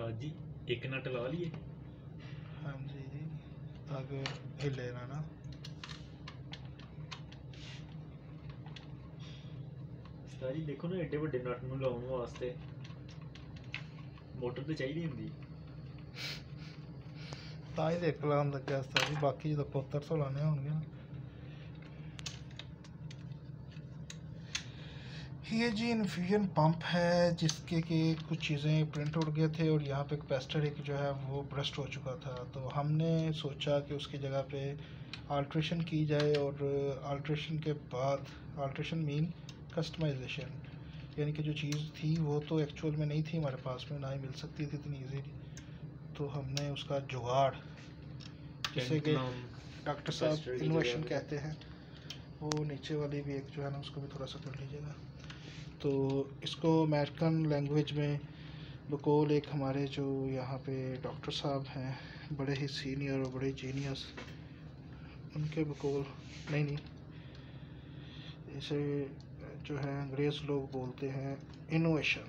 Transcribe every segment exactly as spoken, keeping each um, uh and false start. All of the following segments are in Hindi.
उस्ताद जी एक नट ला लिए। हाँ जी, ताकि हिले ना ना। उस्ताद जी देखो ना एडे ਵੱਡੇ नट ਨੂੰ ਲਾਉਣ ਵਾਸਤੇ ਮੋਟਰ ਤੇ ਚਾਹੀਦੀ ਹੁੰਦੀ। ਤਾਂ ਹੀ ਦੇਖ ਲਾਉਣ ਲੱਗਿਆ ਉਸਤਾਦ जी, बाकी जो कोतर तो लाने होंगे ना। ये जी इन्फ्यूजन पंप है जिसके कि कुछ चीज़ें प्रिंट उड़ गए थे और यहाँ पे कैपेसिटर एक जो है वो ब्रस्ट हो चुका था, तो हमने सोचा कि उसकी जगह पे अल्ट्रेशन की जाए। और अल्ट्रेशन के बाद अल्ट्रेशन मीन कस्टमाइजेशन, यानी कि जो चीज़ थी वो तो एक्चुअल में नहीं थी हमारे पास में, ना ही मिल सकती थी इतनी ईजीली, तो हमने उसका जुगाड़ जिसे कि डॉक्टर साहब इन्वेशन कहते हैं, वो नीचे वाली भी एक जो है ना उसको भी थोड़ा सा कर लीजिएगा। तो इसको अमेरिकन लैंग्वेज में बकौल एक हमारे जो यहाँ पे डॉक्टर साहब हैं, बड़े ही सीनियर और बड़े जीनियस, उनके बकौल नहीं नहीं इसे जो है अंग्रेज़ लोग बोलते हैं इनोवेशन।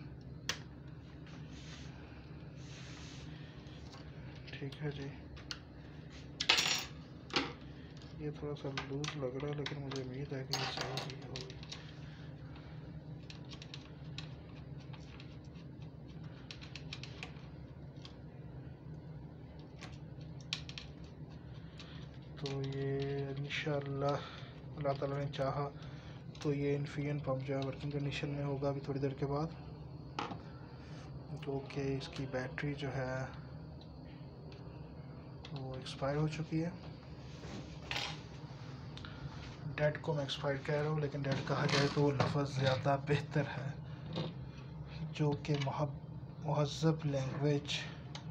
ठीक है जी, ये थोड़ा सा लूज लग रहा है लेकिन मुझे उम्मीद है कि ये सही ही होगी। तो ये इंशाअल्लाह अल्लाह ताला ने चाहा तो ये इन्फ्यूजन पंप जो है वर्किंग कंडीशन में होगा अभी थोड़ी देर के बाद। जो कि इसकी बैटरी जो है वो एक्सपायर हो चुकी है। डेड को मैं एक्सपायर कह रहा हूँ, लेकिन डेड कहा जाए तो वो लफ्ज़ ज़्यादा बेहतर है, जो कि महज़्ज़ब लैंग्वेज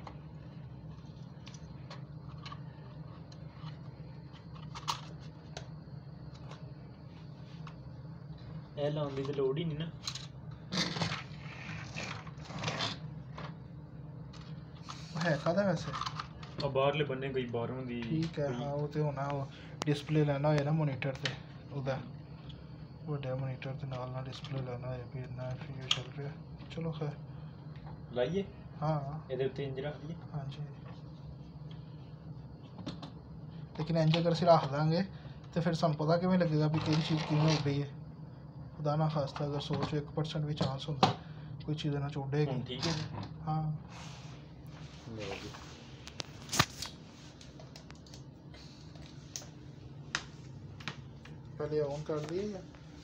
ਇਹ ਲਾਉਣ ਦੀ ਤਾਂ ਲੋੜ ਹੀ ਨਹੀਂ ਨਾ। है खादा वैसे और बाहरले बन्ने कोई बाहरों दी ठीक है। हाँ वो तो होना, वो डिस्प्ले लेना हो ना मोनीटर से ਉਹਦਾ ਵੱਡਾ ਮੋਨੀਟਰ ਦੇ ਨਾਲ ਨਾਲ ਡਿਸਪਲੇ ਲੈਣਾ ਹੈ ਵੀ ਇੰਨਾ ਐਫ ਯੂ ਚੱਲ ਰਿਹਾ। ਚਲੋ ਖੈਰ ਲਾਈਏ। ਹਾਂ ਇਹਦੇ ਉੱਤੇ ਇੰਜ ਰੱਖ ਲਈਏ। ਹਾਂਜੀ, ਲੇਕਿਨ ਇੰਜ ਅਗਰ ਅਸੀਂ ਰੱਖ ਦਾਂਗੇ ਤੇ ਫਿਰ ਸਾਨੂੰ ਪਤਾ ਕਿਵੇਂ ਲੱਗੇਗਾ ਵੀ ਕਿਹੜੀ ਚੀਜ਼ ਕਿਵੇਂ ਉੱਡੀ ਹੈ। खुदा ना खास्ता अगर सोचो एक परसेंट भी चांस होता कोई चीज़ ना उड़ेगी। ठीक है। हाँ पहले ऑन कर लिए या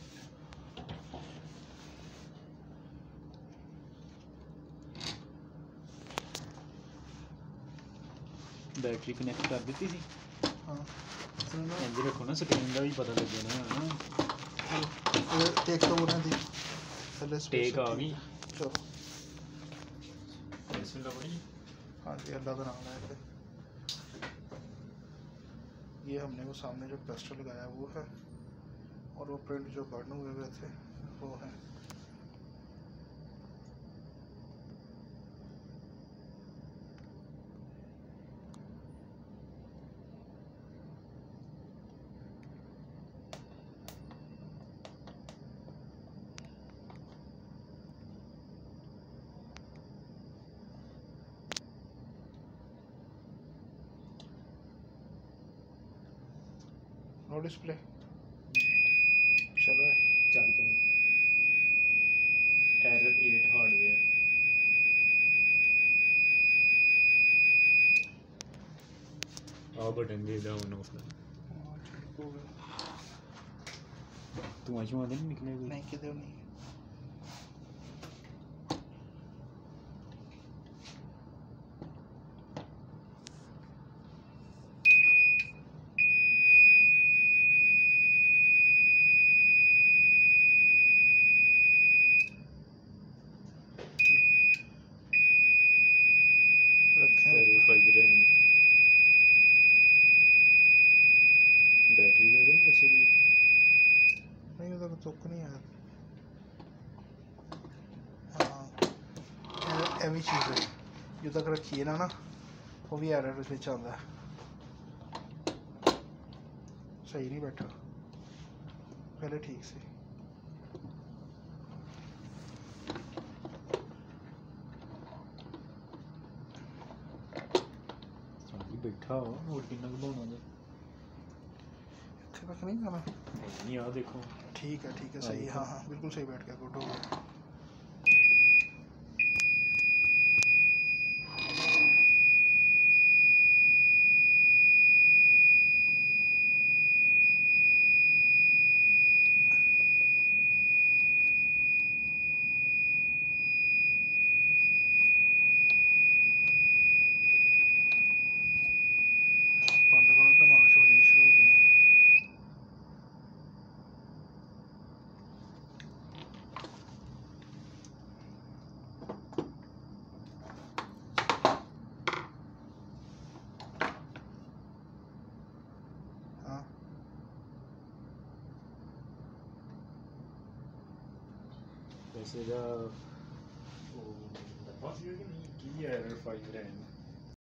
बैटरी कनेक्ट कर दी थी। हाँ इंज रखो ना, स्क्रीन का भी पता लगे ना। टेक तो बोलना थी पहले टेक आ गई। चलो बिस्मिल्लाह। हाँ जी, अल्लाह का नाम है। ये हमने वो सामने जो कैपेसिटर लगाया वो है, और वो प्रिंट जो बर्न हुए हुए थे वो है। नो डिस्प्ले चलो है चलते हैं। Error at hardware. आ बटन दे दो ऑन ऑफ का। तू आज वहां नहीं निकले कोई? नहीं किधर नहीं। फाइव रैम बैटरी का नहीं उसी दी नहीं, उधर तुक नहीं है। हाँ ये भी चीज़ है जो तक रखिए ना ना वो भी एरर उसमें चलता है, सही नहीं बैठा पहले ठीक से। बैठा और कितना घुमाना दे इतने तक नहीं जाना नहीं आ देखो ठीक है ठीक है सही हाँ हाँ बिल्कुल सही बैठ गया गुड हो गया बंद करो तो आवाज़ बजनी शुरू हो गया हाँ वैसे का वो दफा सी कि नहीं की है फाइव रैम